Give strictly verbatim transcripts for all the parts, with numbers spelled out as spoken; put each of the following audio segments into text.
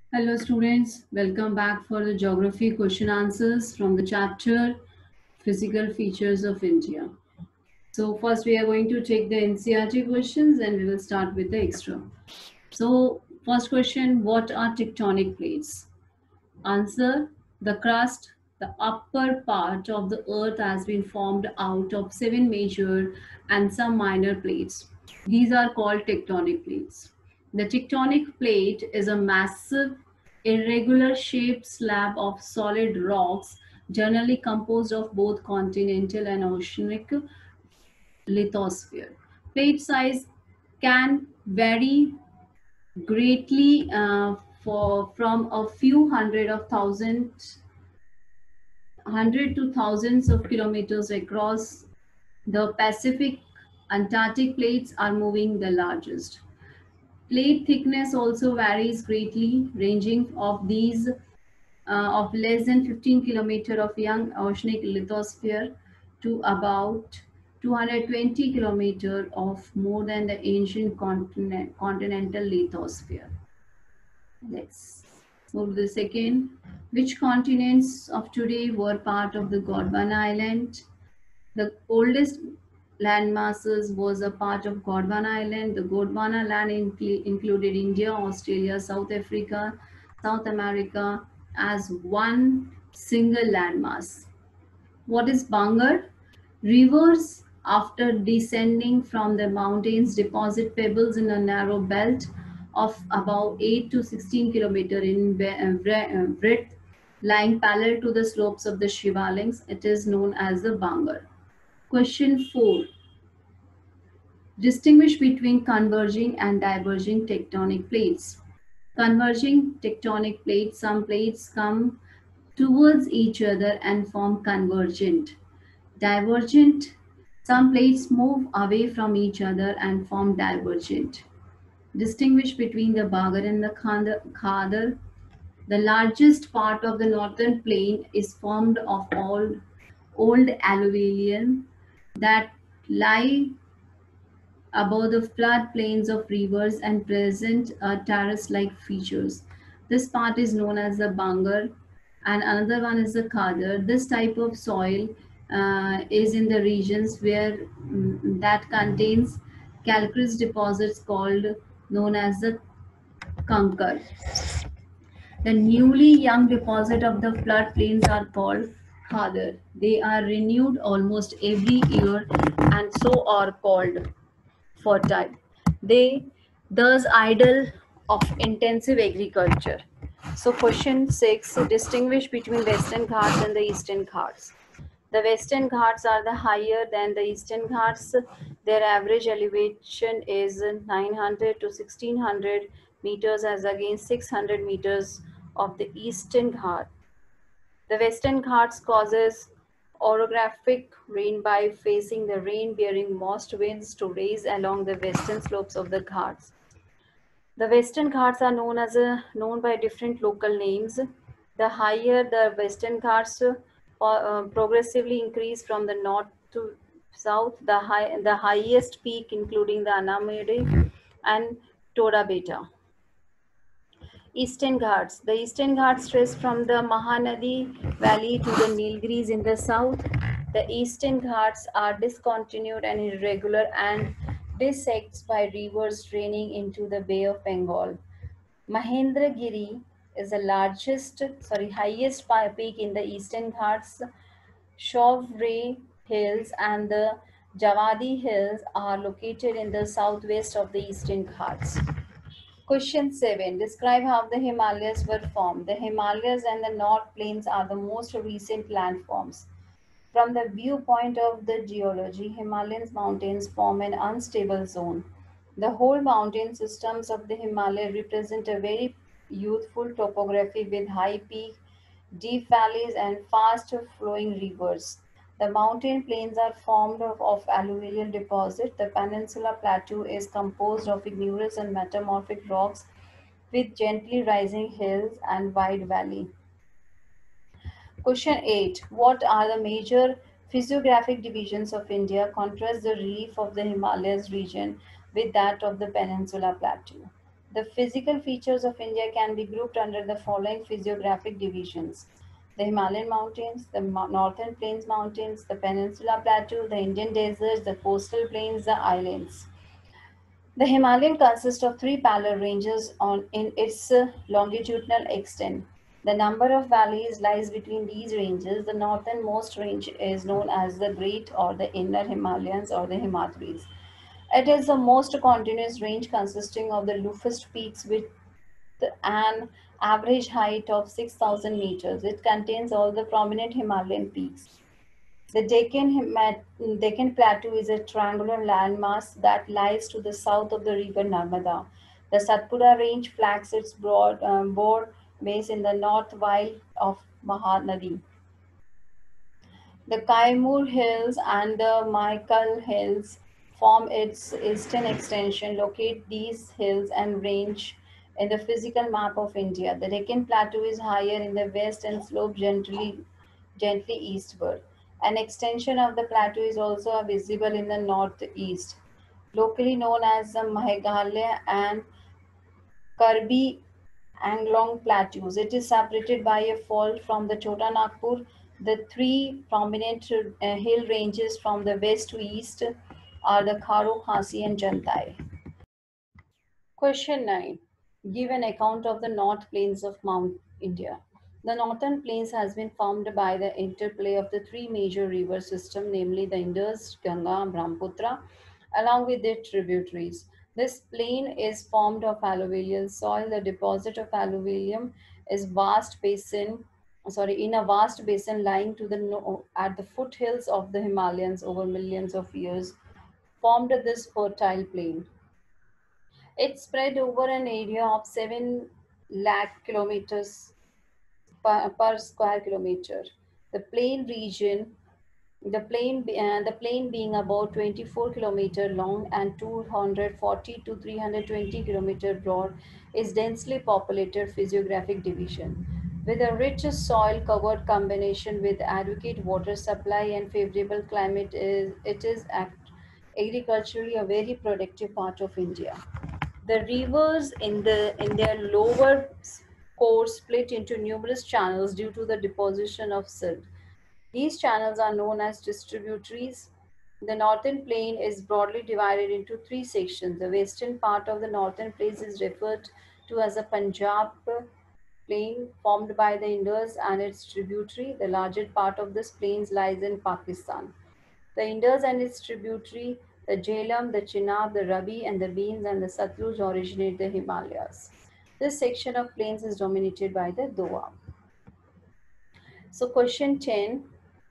Hello students, welcome back for the geography question answers from the chapter Physical Features of India. So first we are going to take the N C R T questions and we will start with the extra. So first question, what are tectonic plates? Answer, the crust, the upper part of the earth has been formed out of seven major and some minor plates. These are called tectonic plates. The tectonic plate is a massive, irregular shaped slab of solid rocks, generally composed of both continental and oceanic lithosphere. Plate size can vary greatly uh, for from a few hundred of thousands hundred to thousands of kilometers across. The Pacific Antarctic plates are moving the largest. Plate thickness also varies greatly, ranging of these uh, of less than fifteen kilometer of young oceanic lithosphere to about two hundred twenty kilometer of more than the ancient continent, continental lithosphere. Let's move to the second. Which continents of today were part of the Gondwana Island? The oldest land masses was a part of Gondwana Island. The Gondwana land incl- included India, Australia, South Africa, South America as one single landmass. What is Bangar? Rivers, after descending from the mountains, deposit pebbles in a narrow belt of about eight to sixteen kilometers in be- uh, bre- uh, breadth, lying parallel to the slopes of the Shivalings. It is known as the Bangar. Question four. Distinguish between converging and diverging tectonic plates. Converging tectonic plates, some plates come towards each other and form convergent. Divergent, some plates move away from each other and form divergent. Distinguish between the Bagar and the Khadar. The largest part of the northern plain is formed of all old alluvium that lie above the flood plains of rivers and present uh, terrace-like features. This part is known as the Bangar, and another one is the Khadar. This type of soil uh, is in the regions where mm, that contains calcareous deposits called known as the Kankar. The newly young deposit of the floodplains are called Khadar. They are renewed almost every year and so are called fertile. They thus idle of intensive agriculture. So question six, distinguish between Western Ghats and the Eastern Ghats. The Western Ghats are the higher than the Eastern Ghats. Their average elevation is nine hundred to sixteen hundred meters as against six hundred meters of the Eastern Ghat. The Western Ghats causes orographic rain by facing the rain-bearing moist winds to raise along the western slopes of the Ghats. The Western Ghats are known as a, known by different local names. The higher the Western Ghats uh, uh, progressively increase from the north to south, the high, the highest peak including the Anamere and Tora Beta. Eastern Ghats. The Eastern Ghats stretch from the Mahanadi Valley to the Nilgiris in the south. The Eastern Ghats are discontinued and irregular and dissected by rivers draining into the Bay of Bengal. Mahendragiri is the largest, sorry, highest peak in the Eastern Ghats. Shovre Hills and the Javadi Hills are located in the southwest of the Eastern Ghats. Question seven. Describe how the Himalayas were formed. The Himalayas and the North Plains are the most recent landforms. From the viewpoint of the geology, Himalayan mountains form an unstable zone. The whole mountain systems of the Himalaya represent a very youthful topography with high peaks, deep valleys, and fast flowing rivers. The mountain plains are formed of, of alluvial deposit. The peninsula plateau is composed of igneous and metamorphic rocks with gently rising hills and wide valley. Question eight. What are the major physiographic divisions of India? Contrast the relief of the Himalayas region with that of the Peninsula Plateau. The physical features of India can be grouped under the following physiographic divisions: the Himalayan mountains, the mo- northern plains mountains, the peninsula plateau, the Indian deserts, the coastal plains, the islands. The Himalayan consists of three parallel ranges on in its uh, longitudinal extent. The number of valleys lies between these ranges. The northernmost range is known as the Great or the Inner Himalayas or the Himalayas. It is the most continuous range consisting of the lowest peaks with an average height of six thousand meters. It contains all the prominent Himalayan peaks. The Deccan, Hima- Deccan Plateau is a triangular landmass that lies to the south of the river Narmada. The Satpura Range flanks its broad um, broad base in the north while of Mahanadi. The Kaimur Hills and the Maikal Hills form its eastern extension. Locate these hills and range in the physical map of India. The Deccan Plateau is higher in the west and slopes gently, gently eastward. An extension of the plateau is also visible in the northeast, locally known as the Meghalaya and Karbi Anglong plateaus. It is separated by a fault from the Chota Nagpur. The three prominent uh, hill ranges from the west to east are the Kharo, Khasi, and Jantai. Question nine. Give an account of the North Plains of Mount India. The Northern Plains has been formed by the interplay of the three major river systems, namely the Indus, Ganga, and Brahmaputra, along with their tributaries. This plain is formed of alluvial soil. The deposit of alluvium is vast basin, sorry, in a vast basin lying to the no, at the foothills of the Himalayas over millions of years, formed this fertile plain. It spread over an area of seven lakh kilometers per, per square kilometer. The plain region, the plain, be- uh, the plain being about twenty-four kilometer long and two hundred forty to three hundred twenty kilometer broad, is densely populated physiographic division. With a rich soil covered combination with adequate water supply and favorable climate, is, it is act, agriculturally a very productive part of India. The rivers in, the, in their lower course split into numerous channels due to the deposition of silt. These channels are known as distributaries. The northern plain is broadly divided into three sections. The western part of the northern plain is referred to as the Punjab plain, formed by the Indus and its tributary. The larger part of this plain lies in Pakistan. The Indus and its tributary, the Jhelum, the Chenab, the Ravi, and the Beans and the Satluj originate the Himalayas. This section of plains is dominated by the Doab. So, question ten.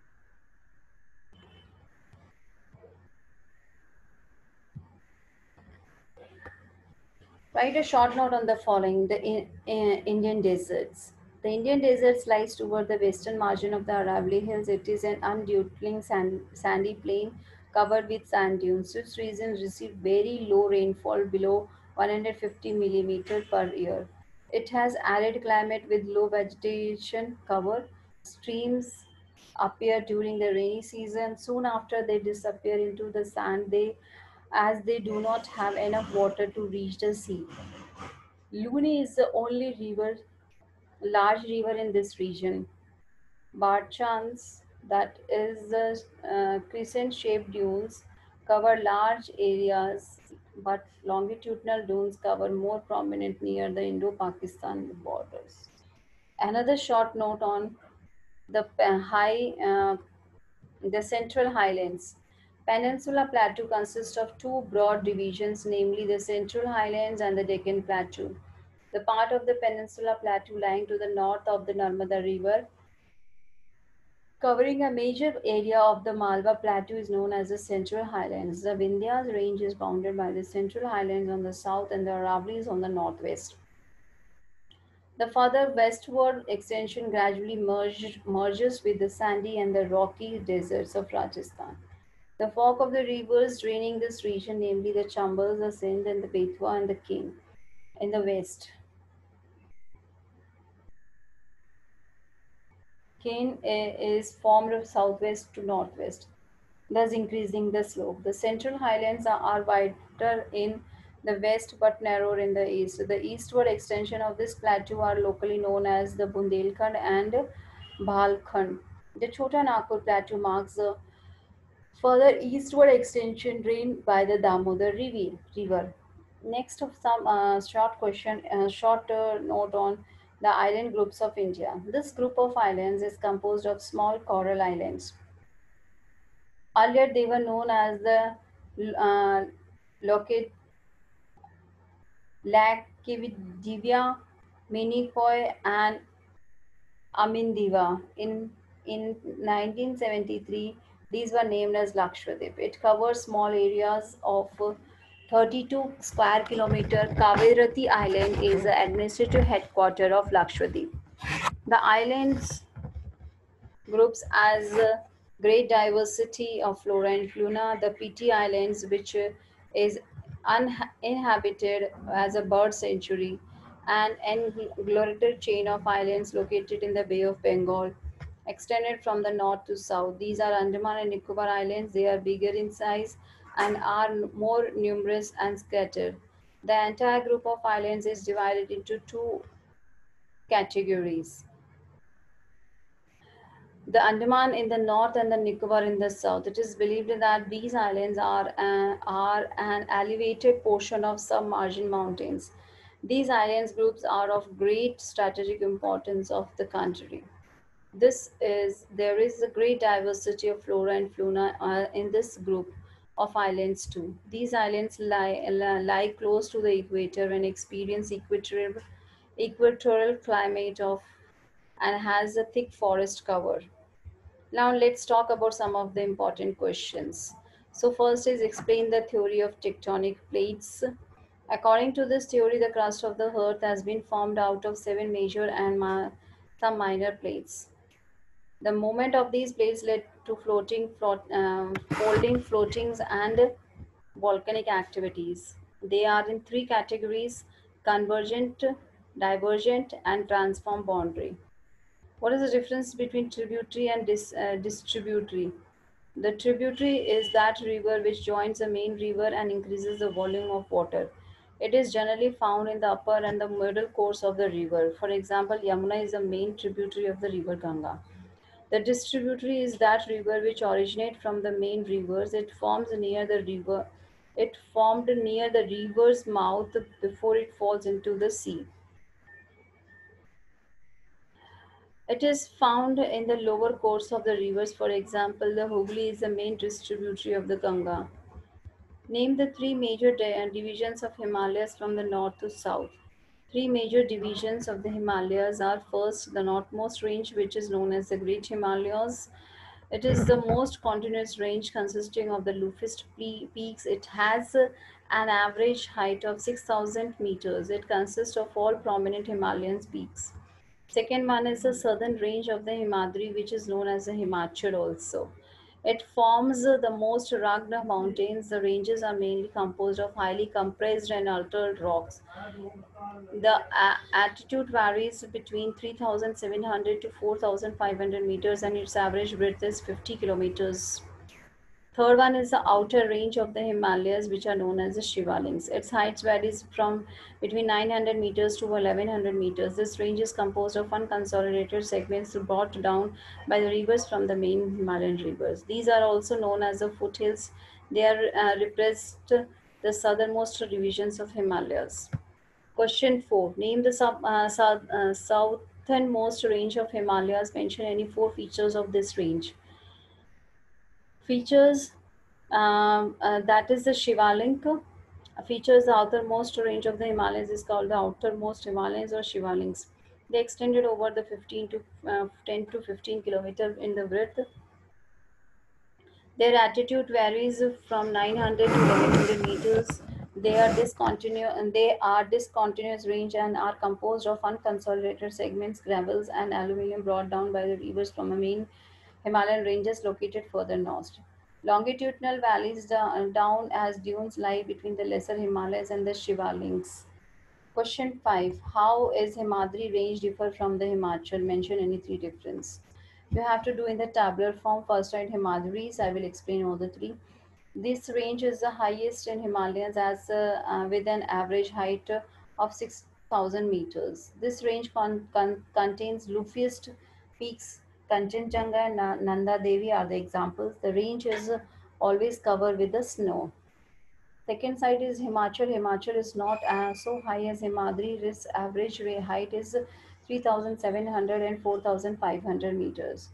Write a short note on the following: the in, in- Indian deserts. The Indian deserts lies toward the western margin of the Aravalli Hills. It is an undulating sand, sandy plain covered with sand dunes. This region receives very low rainfall below one hundred fifty millimeter per year. It has arid climate with low vegetation cover. Streams appear during the rainy season. Soon after they disappear into the sand, they as they do not have enough water to reach the sea. Luni is the only river, large river in this region. Barchans, that is the uh, crescent-shaped dunes, cover large areas, but longitudinal dunes cover more prominent near the Indo-Pakistan borders. Another short note on the pa- high uh, the Central Highlands. Peninsula Plateau consists of two broad divisions, namely the Central Highlands and the Deccan Plateau. The part of the Peninsula Plateau lying to the north of the Narmada River, covering a major area of the Malwa Plateau, is known as the Central Highlands. The Vindhyas range is bounded by the Central Highlands on the south and the Aravallis on the northwest. The further westward extension gradually merged, merges with the sandy and the rocky deserts of Rajasthan. The fork of the rivers draining this region, namely the Chambal, the Sindh, and the Betwa and the King, in the west. King is formed of southwest to northwest, thus increasing the slope. The central highlands are, are wider in the west but narrower in the east. The eastward extension of this plateau are locally known as the Bundelkhand and Bhalkhand. The Chota Nagpur plateau marks the further eastward extension drained by the Damodar Rivi- River. Next of some uh, short question, uh, short uh, note on the island groups of India. This group of islands is composed of small coral islands. Earlier, they were known as the uh, Locket, Lakividivya, Minicoy, and Amindiva. In, in nineteen seventy-three, these were named as Lakshadweep. It covers small areas of uh, thirty-two square kilometer. Kavirati Island is the administrative headquarter of Lakshadweep. The islands groups as a great diversity of flora and fauna. The P T Islands, which uh, is uninhabited as a bird sanctuary, and agglomerated chain of islands located in the Bay of Bengal, extended from the north to south. These are Andaman and Nicobar Islands. They are bigger in size and are more numerous and scattered. The entire group of islands is divided into two categories: the Andaman in the north and the Nicobar in the south. It is believed that these islands are, uh, are an elevated portion of submargin mountains. These islands groups are of great strategic importance of the country. This is there is a great diversity of flora and fauna uh, in this group of islands too. These islands lie, lie close to the equator and experience equatorial, equatorial climate of and has a thick forest cover. Now let's talk about some of the important questions. So first is explain the theory of tectonic plates. According to this theory, the crust of the earth has been formed out of seven major and ma- some minor plates. The movement of these plates led to floating, float, um, folding, floatings, and volcanic activities. They are in three categories: convergent, divergent, and transform boundary. What is the difference between tributary and dis, uh, distributary? The tributary is that river which joins the main river and increases the volume of water. It is generally found in the upper and the middle course of the river. For example, Yamuna is the main tributary of the river Ganga. The distributary is that river which originates from the main rivers. It forms near the river. It formed near the river's mouth before it falls into the sea. It is found in the lower course of the rivers. For example, the Hooghly is the main distributary of the Ganga. Name the three major di- divisions of Himalayas from the north to south. Three major divisions of the Himalayas are: first, the northmost range, which is known as the Great Himalayas. It is the most continuous range consisting of the lowest pe- peaks. It has uh, an average height of six thousand meters. It consists of all prominent Himalayan peaks. Second one is the southern range of the Himadri, which is known as the Himachal also. It forms uh, the most rugged mountains. The ranges are mainly composed of highly compressed and altered rocks. The a- altitude varies between three thousand seven hundred to four thousand five hundred meters, and its average breadth is fifty kilometers. Third one is the outer range of the Himalayas, which are known as the Shivalings. Its height varies from between nine hundred meters to eleven hundred meters. This range is composed of unconsolidated segments brought down by the rivers from the main Himalayan rivers. These are also known as the foothills. They are uh, represent the southernmost divisions of Himalayas. Question four. Name the sub, uh, south, uh, southernmost range of Himalayas. Mention any four features of this range. Features um, uh, that is the Shivalink. Uh, features the outermost range of the Himalayas is called the outermost Himalayas or Shivalinks. They extended over the fifteen to uh, ten to fifteen kilometer in the width. Their altitude varies from nine hundred to eleven hundred meters. They are discontinuous and they are discontinuous range and are composed of unconsolidated segments, gravels, and aluminium brought down by the rivers from the main Himalayan ranges located further north. Longitudinal valleys da- down as dunes lie between the lesser Himalayas and the Shivalinks. Question five. How is Himadri range differ from the Himachal? Mention any three difference. You have to do in the tabular form. First write Himadris. I will explain all the three. This range is the highest in Himalayas as uh, uh, with an average height of six thousand meters. This range con- con- contains loftiest peaks. Kanchenjunga and Na- Nanda Devi are the examples. The range is uh, always covered with the snow. Second side is Himachal. Himachal is not uh, so high as Himadri. Its average ra- height is three thousand seven hundred and four thousand five hundred meters.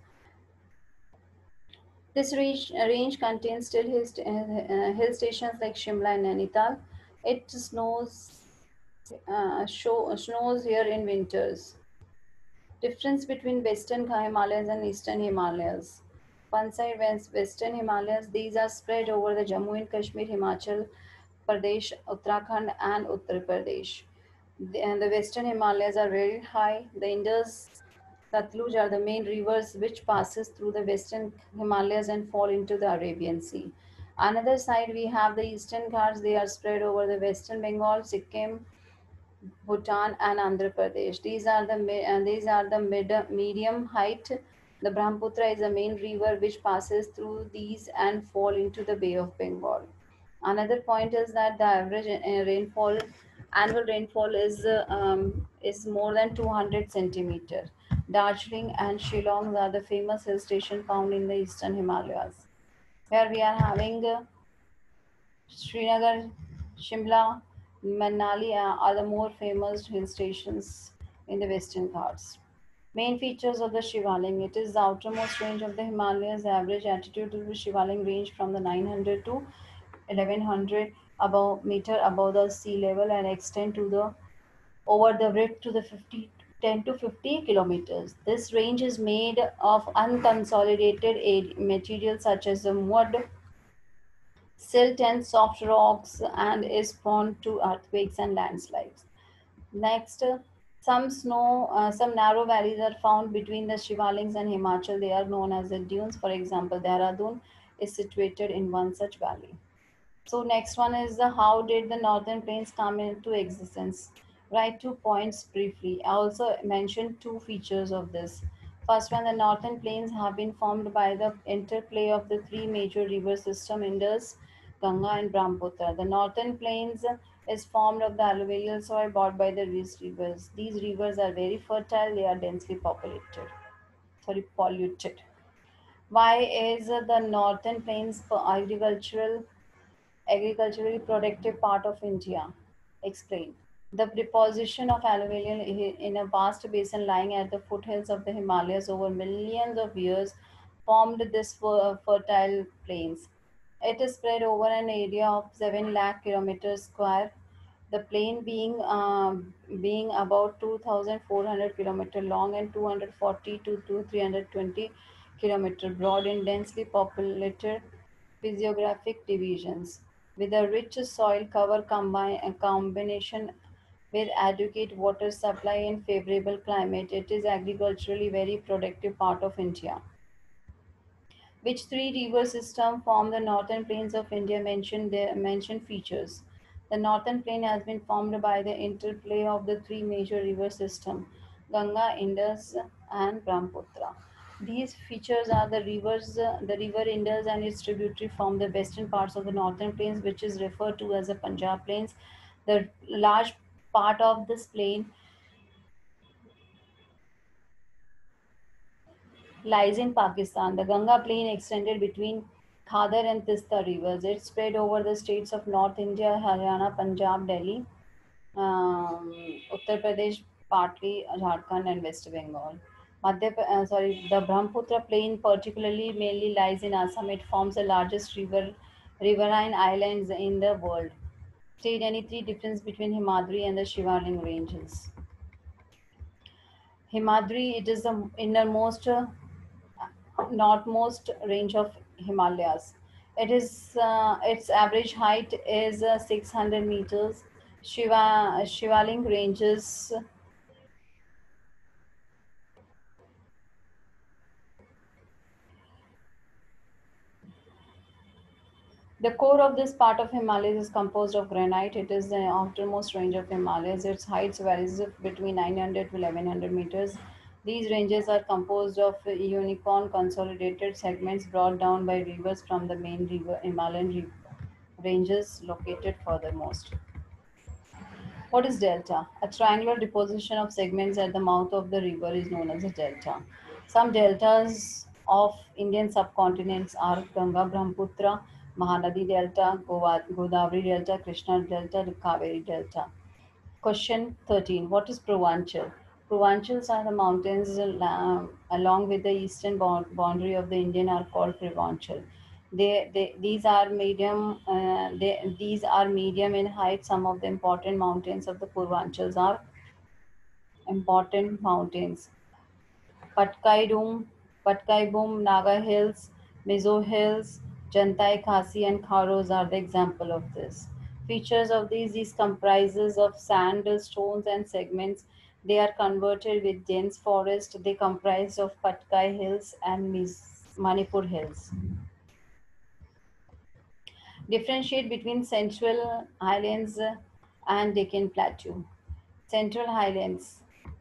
This range, range contains still hill, st- uh, hill stations like Shimla and Nainital. It snows uh, show, snows here in winters. Difference between Western Himalayas and Eastern Himalayas. One side west, Western Himalayas, these are spread over the Jammu and Kashmir, Himachal Pradesh, Uttarakhand and Uttar Pradesh. The, and the Western Himalayas are very high. The Indus, Satluj are the main rivers which passes through the Western Himalayas and fall into the Arabian Sea. Another side we have the Eastern Ghats. They are spread over the Western Bengal, Sikkim, Bhutan and Andhra Pradesh. These are the mi- uh, these are the mid, medium height. The Brahmaputra is the main river which passes through these and fall into the Bay of Bengal. Another point is that the average uh, rainfall, annual rainfall is uh, um, is more than two hundred centimeter. Darjeeling and Shillong are the famous hill station found in the eastern Himalayas. Here we are having uh, Srinagar, Shimla, Manali uh, are the more famous hill stations in the Western Ghats. Main features of the Shivaling. It is the outermost range of the Himalayas. The average altitude of the Shivaling range from the nine hundred to eleven hundred above meter above the sea level and extend to the over the width to the fifty, ten to fifty kilometers. This range is made of unconsolidated aid material such as the mud, silt and soft rocks and is prone to earthquakes and landslides. Next, uh, some snow, uh, some narrow valleys are found between the Shivalings and Himachal. They are known as the dunes. For example, Dehradun is situated in one such valley. So next one is the how did the northern plains come into existence? Write two points briefly. I also mentioned two features of this. First one, the northern plains have been formed by the interplay of the three major river system Indus, Ganga and Brahmaputra. The northern plains is formed of the alluvial soil brought by the these rivers. These rivers are very fertile, they are densely populated, sorry, polluted. Why is the northern plains for agricultural agriculturally productive part of India. Explain. The deposition of alluvial in a vast basin lying at the foothills of the Himalayas over millions of years formed this fertile plains. It is spread over an area of seven lakh kilometers square. The plain being um, being about two thousand four hundred kilometer long and two hundred forty to three hundred twenty kilometer broad in densely populated physiographic divisions. With a rich soil cover combine, a combination with adequate water supply and favorable climate, it is agriculturally very productive part of India. Which three river systems form the northern plains of India mentioned the mentioned features? The northern plain has been formed by the interplay of the three major river systems, Ganga, Indus, and Brahmaputra. These features are the rivers, uh, the river Indus and its tributary form the western parts of the northern plains, which is referred to as the Punjab plains. The large part of this plain lies in Pakistan. The Ganga Plain extended between Khadar and Tista rivers. It spread over the states of North India, Haryana, Punjab, Delhi, um, Uttar Pradesh, partly Jharkhand, and West Bengal. Madhya, uh, sorry, the Brahmaputra Plain particularly mainly lies in Assam. It forms the largest river riverine islands in the world. State any three difference between Himadri and the Shivaling ranges. Himadri, it is the innermost uh, northmost range of Himalayas. It is uh, its average height is uh, six hundred meters. Shiva Shivaling ranges. The core of this part of Himalayas is composed of granite. It is the outermost range of Himalayas. Its height varies between nine hundred to eleven hundred meters. These ranges are composed of unicorn consolidated segments brought down by rivers from the main river Himalayan re- ranges located furthermost. What is delta? A triangular deposition of segments at the mouth of the river is known as a delta. Some deltas of Indian subcontinents are Ganga Brahmaputra, Mahanadi Delta, Goa- Godavari Delta, Krishna Delta, Kaveri Delta. Question thirteen. What is Purvanchal? Purvanchals are the mountains uh, along with the eastern bound- boundary of the Indian are called Purvanchal. They, they, these are medium. Uh, they, these are medium in height. Some of the important mountains of the Purvanchals are important mountains. Patkai Patkaibum, Naga Hills, Mizo Hills, Jantai Khasi and Kharos are the example of this. Features of these, these comprises of sand, stones and segments. They are converted with dense forest. They comprise of Patkai Hills and Mis- Manipur Hills. Differentiate between Central Highlands and Deccan Plateau. Central Highlands.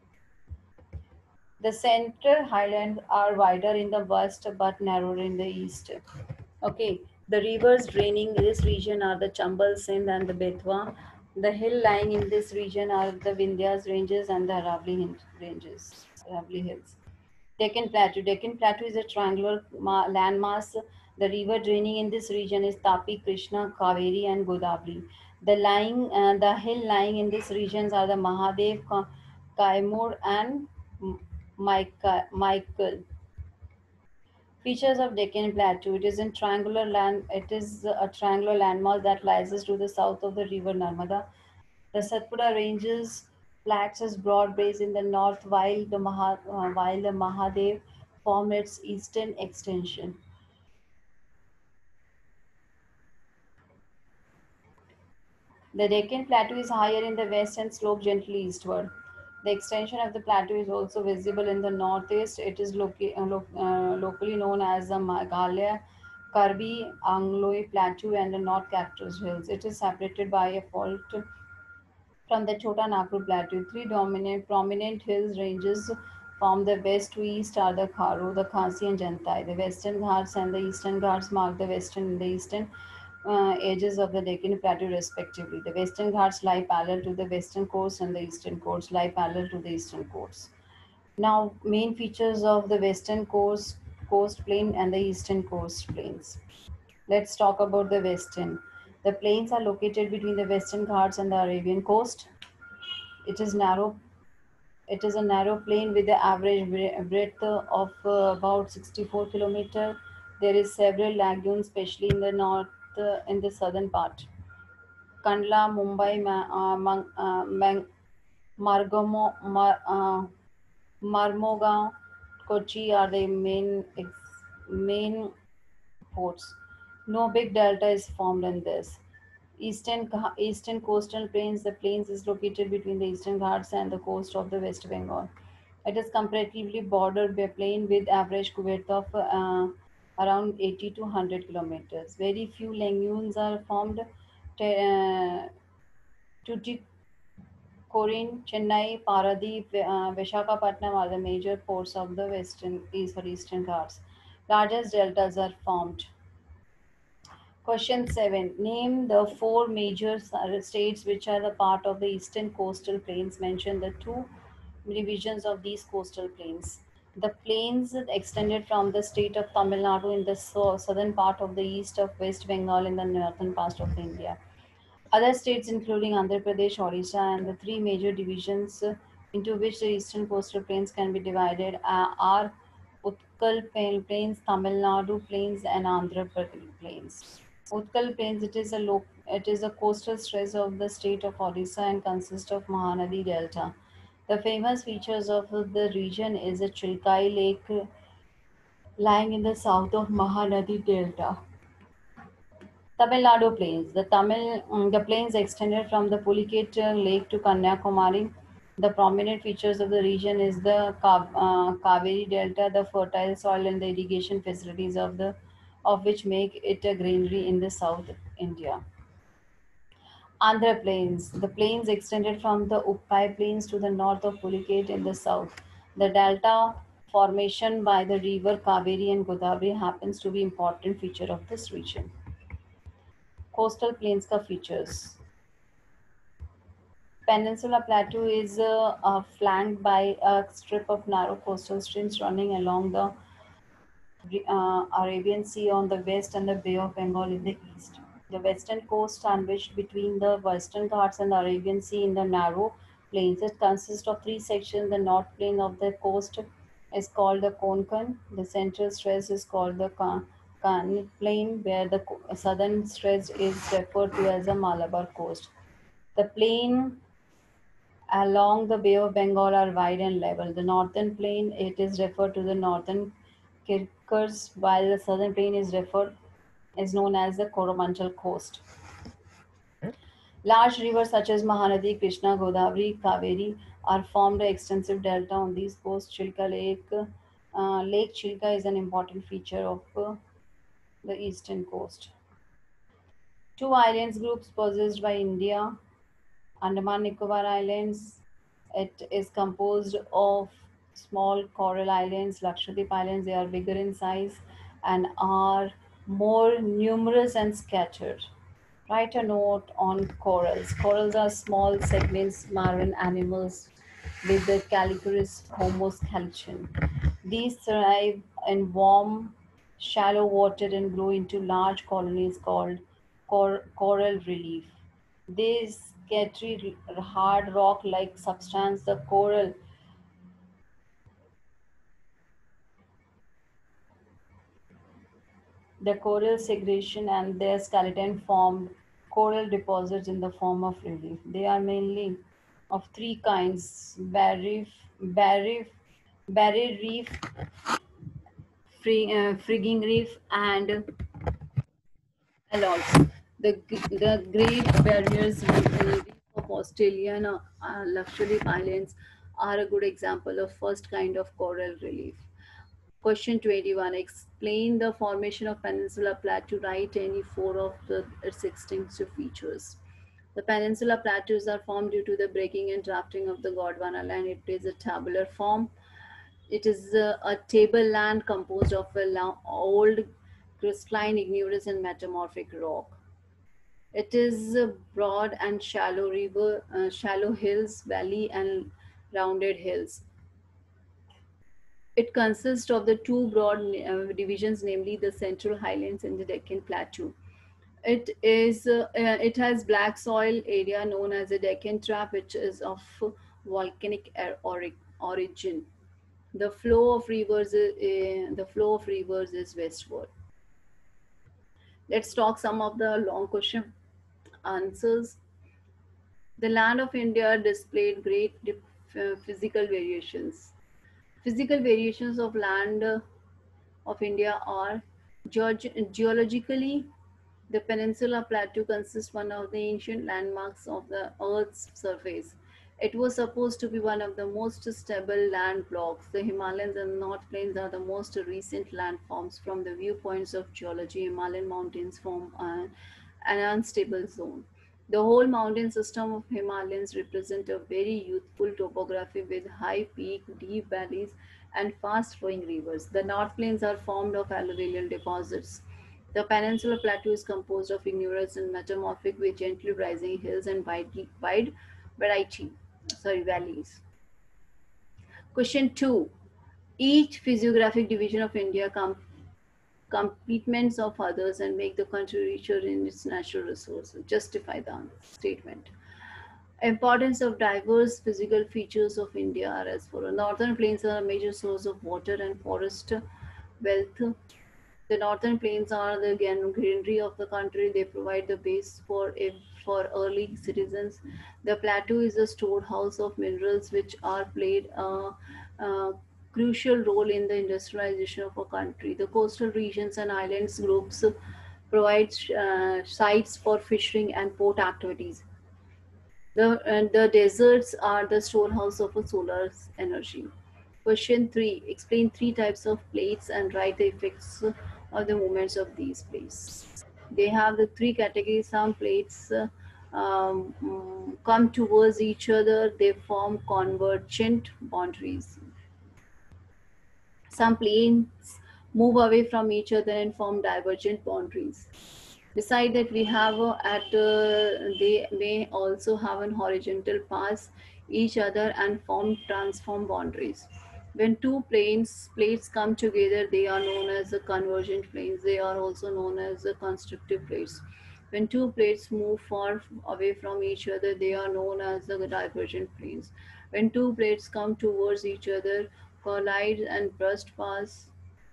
The Central Highlands are wider in the west but narrower in the east. Okay, the rivers draining this region are the Chambal, Sindh, and the Betwa. The hill lying in this region are the Vindhyas ranges and the Aravali hin- ranges, Aravali hills. Deccan Plateau. Deccan Plateau is a triangular ma- landmass. The river draining in this region is Tapi, Krishna, Kaveri, and Godavari. The lying, uh, the hill lying in these regions are the Mahadev, Ka- Kaimur, and M- Michael. Michael. Features of Deccan Plateau. It is in triangular land. It is a triangular landmass that lies to the south of the river Narmada. The Satpura ranges flats as broad base in the north, while the Maha, uh, while the Mahadev form its eastern extension. The Deccan Plateau is higher in the west and slopes gently eastward. The extension of the plateau is also visible in the northeast. It is loca- uh, lo- uh, locally known as the Meghalaya Karbi Angloi Plateau and the North Cactus Hills. It is separated by a fault from the Chota Nagpur Plateau. Three dominant prominent hills ranges from the west to east are the Kharo, the Khasi and Jantai. The western Ghats and the eastern Ghats mark the western and the eastern uh, edges of the Deccan Plateau respectively. The western Ghats lie parallel to the western coast and the eastern coast lie parallel to the eastern coast. Now, main features of the western coast coast plain and the eastern coast plains. Let's talk about the western. The plains are located between the Western Ghats and the Arabian coast. It is narrow. It is a narrow plain with the average bre- breadth of uh, about sixty-four kilometer. There is several lagoons, especially in the north, uh, in the southern part. Kandla, Mumbai, Ma- uh, Mang- uh, Mang- Margomo, Mar- uh, Marmogao, Kochi are the main ex- main ports. No big delta is formed in this. Eastern Gha- Eastern coastal plains. The plains is located between the Eastern Ghats and the coast of the West Bengal. It is comparatively bordered by plain with average width of uh, around eighty to one hundred kilometers. Very few lagoons are formed. Te- uh, Tuticorin, Chennai, Paradeep, uh, Visakhapatnam are the major ports of the Western East or Eastern Ghats. Largest deltas are formed. Question seven. Name the four major s- states which are the part of the eastern coastal plains. Mention the two divisions of these coastal plains. The plains extended from the state of Tamil Nadu in the so- southern part of the east of West Bengal in the northern part of India. Other states, including Andhra Pradesh, Odisha, and the three major divisions uh, into which the eastern coastal plains can be divided, uh, are Utkal Plains, Tamil Nadu Plains, and Andhra Pradesh Plains. Utkal Plains, it is a lo- it is a coastal stretch of the state of Odisha and consists of Mahanadi Delta. The famous features of the region is a Chilkai Lake uh, lying in the south of Mahanadi Delta. Tamil Nadu Plains. The Tamil mm, the plains extended from the Pulicat uh, Lake to Kanyakumari. The prominent features of the region is the Ka- uh, Kaveri Delta, the fertile soil and the irrigation facilities of the of which make it a granary in the South India. Andhra Plains. The plains extended from the Uppai Plains to the north of Pulicat in the south. The delta formation by the river Kaveri and Godavari happens to be important feature of this region. Coastal plains ka features. Peninsula Plateau is uh, uh, flanked by a strip of narrow coastal streams running along the uh, Arabian Sea on the west and the Bay of Bengal in the east. The western coast sandwiched between the Western Ghats and the Arabian Sea in the narrow plains. It consists of three sections. The north plain of the coast is called the Konkan. The central stretch is called the Kan plain, where the southern stretch is referred to as the Malabar coast. The plain along the Bay of Bengal are wide and level. The northern plain, it is referred to the northern Kirkers, while the southern plain is referred is known as the Coromandel coast. Large rivers such as Mahanadi, Krishna, Godavari, Kaveri are formed an extensive delta on these coasts. Chilka Lake, uh, Lake Chilka is an important feature of uh, the eastern coast. Two islands groups possessed by India, Andaman Nicobar Islands. It is composed of small coral islands, Lakshadweep Islands. They are bigger in size and are more numerous and scattered. Write a note on corals. Corals are small segments marine animals with the Calicoris homoscalichin. These thrive in warm, shallow water and grow into large colonies called cor- coral reef. This scattery hard rock-like substance, the coral, the coral segregation and their skeleton formed coral deposits in the form of relief. They are mainly of three kinds: barrier, barrier, barrier reef, free, uh, frigging reef, and alloys. The, the Great Barriers Reef of Australia and uh, Lakshadweep Islands are a good example of first kind of coral relief. Question twenty-one. Explain the formation of Peninsula Plateau. Write any four of the, its distinctive features. The Peninsula Plateaus are formed due to the breaking and drafting of the Gondwana land. It is a tabular form. It is a, a tableland composed of a long, old crystalline, igneous, and metamorphic rock. It is a broad and shallow river, uh, shallow hills, valley, and rounded hills. It consists of the two broad uh, divisions, namely the Central Highlands and the Deccan Plateau. It is uh, uh, it has black soil area known as the Deccan Trap, which is of volcanic ori- origin. The flow of rivers, is, uh, the flow of rivers is westward. Let's talk some of the long question answers. The land of India displayed great uh, physical variations. Physical variations of land uh, of India are geog- geologically, the Peninsula Plateau consists one of the ancient landmarks of the Earth's surface. It was supposed to be one of the most stable land blocks. The Himalayas and North Plains are the most recent landforms from the viewpoints of geology. Himalayan mountains form an, an unstable zone. The whole mountain system of Himalayas represent a very youthful topography with high peak, deep valleys, and fast-flowing rivers. The North Plains are formed of alluvial deposits. The Peninsula Plateau is composed of igneous and metamorphic with gently rising hills and wide, wide variety, sorry, valleys. Question two. Each physiographic division of India com- complements of others and make the country richer in its natural resources. Justify the statement. Importance of diverse physical features of India are as follows. Northern plains are a major source of water and forest wealth. The northern plains are the greenery of the country. They provide the base for for early citizens. The plateau is a storehouse of minerals which are played a, a crucial role in the industrialization of a country. The coastal regions and islands groups provide uh, sites for fishing and port activities. The, and the deserts are the storehouse of a solar energy. Question three. Explain three types of plates and write the effects of the movements of these plates. They have the three categories. Some plates uh, um, mm, come towards each other. They form convergent boundaries. Some planes move away from each other and form divergent boundaries. Beside that, we have uh, at uh, they may also have an horizontal pass each other and form transform boundaries. When two planes plates come together, they are known as the convergent planes. They are also known as the constructive plates. When two plates move far away from each other, they are known as the divergent planes. When two plates come towards each other, collide and burst past,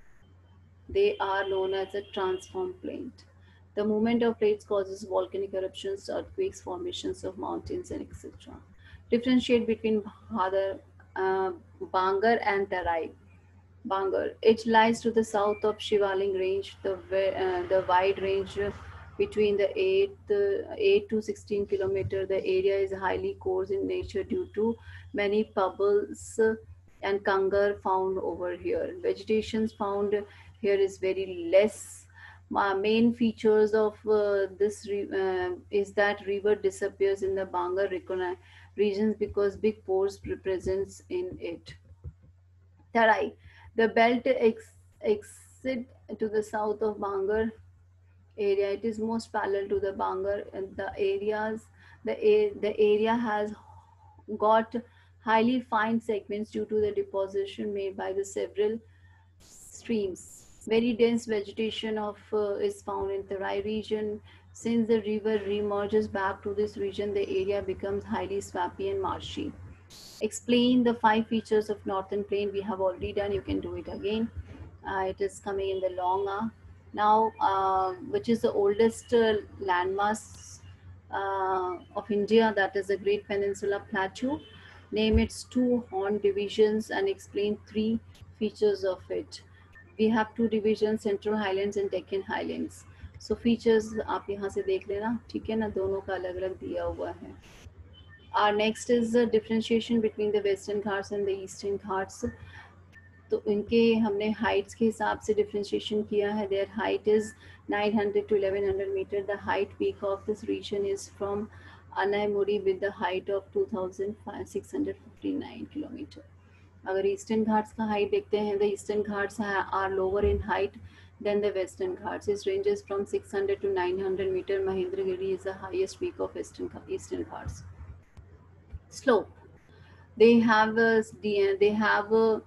they are known as a transform plate. The movement of plates causes volcanic eruptions, earthquakes, formations of mountains, and et cetera. Differentiate between Bhadar, uh, Bangar and Tarai. Bangar. It lies to the south of Shivaling Range, the, uh, the wide range between the eight, uh, eight to sixteen kilometer. The area is highly coarse in nature due to many pebbles uh, and kangar found over here. Vegetation found here is very less. Uh, main features of uh, this re- uh, is that river disappears in the Bangar regions because big pores presents in it. Tarai. The belt ex- extends to the south of Bangar area. It is most parallel to the Bangar and the areas. The, a- the area has got highly fine segments due to the deposition made by the several streams. Very dense vegetation of uh, is found in the Rai region. Since the river remerges back to this region, the area becomes highly swampy and marshy. Explain the five features of northern plain. We have already done. You can do it again. Uh, it is coming in the long arm. Now, uh, which is the oldest uh, landmass uh, of India, that is the Great Peninsula Plateau. Name its two horn divisions and explain three features of it. We have two divisions, Central Highlands and Deccan Highlands. So features आप यहाँ से देख लेना, ठीक है ना, दोनों का अलग अलग दिया हुआ है. Our next is the differentiation between the Western Ghats and the Eastern Ghats. तो इनके हमने हाइट्स के हिसाब से डिफ्रेंशिएशन किया है. There height is nine hundred to eleven hundred metre. The height peak of this region is from Anamudi with the height of two thousand six hundred fifty-nine kilometre. अगर Eastern Ghats का हाइट देखते हैं, the Eastern Ghats are lower in height than the western ghats. It ranges from six hundred to nine hundred meter. Mahendragiri is the highest peak of eastern eastern ghats. Slope. They have a they have a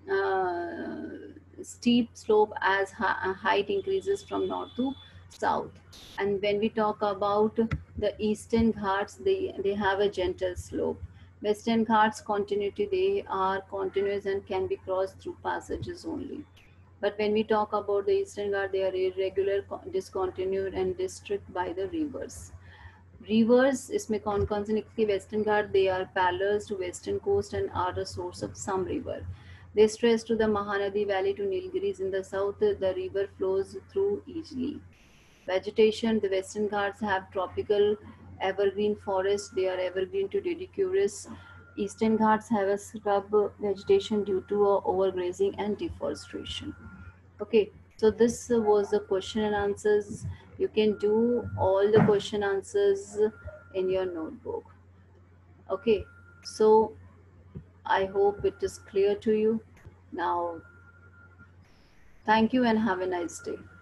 uh, steep slope as height increases from north to south. And when we talk about the eastern ghats, they they have a gentle slope. Western ghats continuity, they are continuous and can be crossed through passages only. But when we talk about the eastern ghat, they are irregular, discontinued and district by the rivers. Rivers इसमें कौन कौन से निकलती है? Western Ghat, they are parallel to western coast and are the source of some river. They stretch to the Mahanadi Valley to Nilgiris in the south. The river flows through easily. Vegetation, the Western Ghats have tropical evergreen forests. They are evergreen to deciduous. Eastern Ghats have a scrub vegetation due to uh, overgrazing and deforestation. Okay, so this was the question and answers. You can do all the question answers in your notebook. Okay, so I hope it is clear to you. Now, thank you and have a nice day.